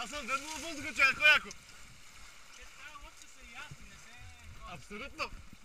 Аз съм дърнал въздуха, че е яко. Трябва лодка се ясни, не се... Абсолютно.